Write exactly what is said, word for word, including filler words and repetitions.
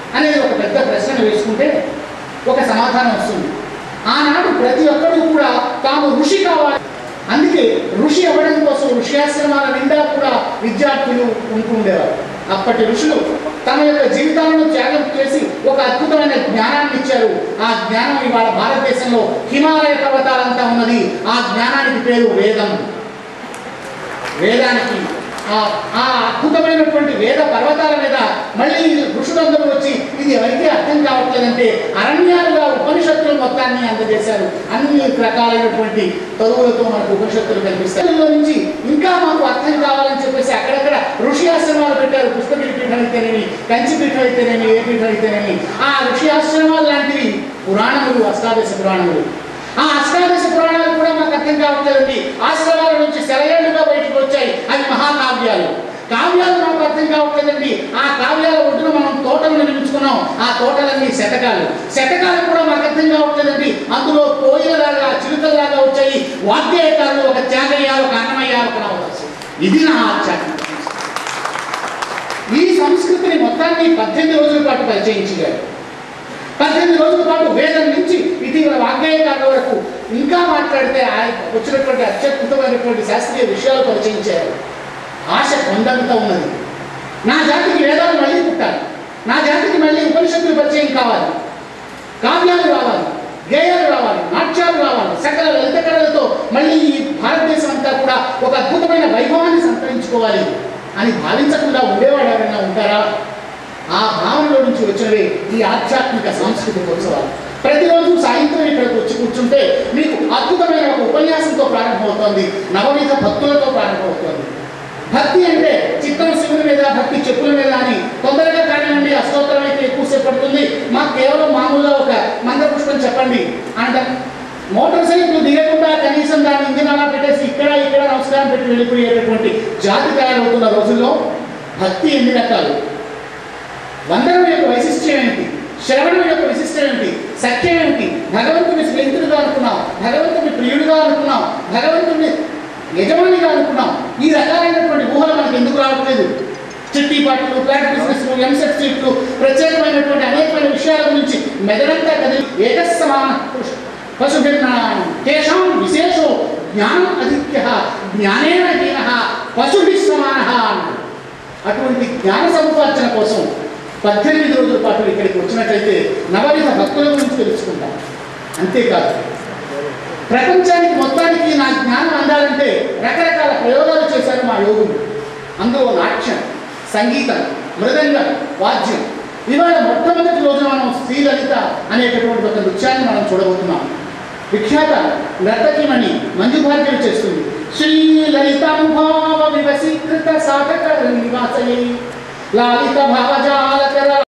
అనేది ఒక పెద్ద ప్రశ్నను వేసుకుంటే ఒక సమాధానం వస్తుంది. ఆనాడు ప్రతి ఒక్కరూ కూడా తాము ఋషి కావాలి, అందుకే ఋషి అవ్వడం కోసం ఋషియాశ్రమాల నిండా కూడా విద్యార్థులు ఉంటూ ఉండేవారు. అప్పటి ఋషులు తమ యొక్క జీవితాలను త్యాగం చేసి ఒక అద్భుతమైన జ్ఞానాన్ని ఇచ్చారు. ఆ జ్ఞానం ఇవాళ భారతదేశంలో హిమాలయ పర్వతాలంతా ఉన్నది. ఆ జ్ఞానానికి పేరు వేదం. వేదానికి ఆ అద్భుతమైనటువంటి వేద పర్వతాల మీద మళ్ళీ ఋషులందరూ వచ్చి ఇది ఎవరికీ అర్థం కావట్లేదంటే అరణ్యాలుగా ఉపనిషత్తులు మొత్తాన్ని అందజేశారు. అన్ని రకాలైనటువంటి తరువులతో మనకు ఉపనిషత్తులు కనిపిస్తాయి. అందులో నుంచి ఇంకా మాకు అర్థం కావాలని చెప్పేసి అక్కడక్కడ ఋషి ఆశ్రమాలు పెట్టారు. పుష్పగిరి పీఠం అయితేనేమి, కంచి పీఠం అయితేనేమి, ఏ పీఠం అయితేనేమి, ఆ ఋషి ఆశ్రమాలు లాంటివి పురాణములు, అష్టాదశ పురాణములు. ఆ అష్టాదశ పురాణాలు కూడా మాకు అర్థం కావట్లేదండి. ఆశ్రమాల నుంచి సెలయేళ్లుగా బయటకు వచ్చాయి, అవి మహాకావ్యాలు. కావ్యాలు మాకు అర్థం కావట్లేదండి. ఆ కావ్యాల ఒడ్డున మనం తోటలు నిర్మించుకున్నాం, ఆ తోటలన్నీ శతకాలు. శతకాలు కూడా మాకు అర్థం కావట్లేదండి. అందులో కోయిలలాగా చిలుకల్లాగా వచ్చాయి వాగ్గేయకాలు, ఒక త్యాగయ్య, ఒక అన్నమయ్య, ఒక నవదాసు. ఇది నా ఆధ్యాత్మిక ఈ సంస్కృతిని మొత్తాన్ని పద్దెనిమిది రోజుల పాటు పరిచయించారు. పద్దెనిమిది రోజుల పాటు వేదం నుంచి ఇటీవల వాగ్గేయకాల వరకు ఇంకా మాట్లాడితే ఆయన వచ్చినటువంటి అత్యద్భుతమైనటువంటి శాస్త్రీయ విషయాలు పరిచయించారు. ఆశ కొండంత ఉన్నది. నా జాతికి వేదాలు మళ్ళీ పుట్టాలి, నా జాతికి మళ్ళీ ఉపనిషత్తులు పరిచయం కావాలి, కావ్యాలు రావాలి, గేయాలు రావాలి, నాట్యాలు రావాలి, సకల లలిత కళలతో మళ్ళీ ఈ భారతదేశం అంతా కూడా ఒక అద్భుతమైన వైభవాన్ని సంతరించుకోవాలి అని భావించకుండా ఉండేవాడు ఎవరైనా ఉంటారా? ఆ భావనలో నుంచి వచ్చినవే ఈ ఆధ్యాత్మిక సాంస్కృతిక ఉత్సవాలు. ప్రతిరోజు సాయంత్రం ఇక్కడికి వచ్చి కూర్చుంటే మీకు అద్భుతమైన ఒక ఉపన్యాసంతో ప్రారంభమవుతోంది, నవవిధ భక్తులతో ప్రారంభమవుతోంది. భక్తి అంటే చిత్తం శివుని మీద, భక్తి చెప్పుల మీద అని తొందరగా కానివ్వండి, అస్తోత్రం అయితే ఎక్కువసేపు పడుతుంది, మాకు కేవలం మామూలుగా ఒక మంత్రపుష్పం చెప్పండి అంటే మోటార్ సైకిల్ దిగకుండా కనీసం దాని ఇంజిన్ అలా పెట్టేసి ఇక్కడ ఇక్కడ నమస్కారం పెట్టి వెళ్ళిపోయేటటువంటి జాతి తయారవుతున్న రోజుల్లో భక్తి ఎన్ని రకాలు? వందనం యొక్క వైశిష్ట్యం ఏమిటి? శ్రవణం యొక్క విశిష్టం ఏమిటి? సత్యం ఏమిటి? భగవంతుని స్నేహితుడిగా అనుకున్నాం, భగవంతుని ప్రియుడిగా అనుకున్నాం, భగవంతుని యజమానిగా అనుకున్నాం. ఈ రకాలైనటువంటి ఊహలు మనకు ఎందుకు రావట్లేదు? చిట్టి పాటలు, ఫ్లాట్ బిజినెస్లు, ఎంసెట్ సీట్లు, ప్రత్యేకమైనటువంటి అనేకమైన విషయాల గురించి మెదడంతా కదిలి ఏకసమాన పశుభిర్నాం కేశాం విశేషో జ్ఞానం అధిక్య జ్ఞానేన హీనః పశుభిః సమానః అన్నారు. అటువంటి జ్ఞాన సముపార్జన కోసం పద్దెనిమిది రోజుల పాటు ఇక్కడికి వచ్చినట్లయితే నవవిధ భక్తుల గురించి తెలుసుకుంటాం. అంతేకాదు ప్రపంచానికి మొత్తానికి నా జ్ఞానం అందాలంటే రకరకాల ప్రయోగాలు చేశారు మా యోగులు. అందులో నాట్యం, సంగీతం, మృదంగం, వాద్యం. ఇవాళ మొట్టమొదటి రోజున మనం శ్రీలలిత అనేటటువంటి ఒక నృత్యాన్ని మనం చూడబోతున్నాం. విఖ్యాత నర్తకిమణి మంజు భార్గవి చేస్తుంది. శ్రీలలితానుభావ వివసీకృత సాధక నివాసయై లాలిత భావజాలకర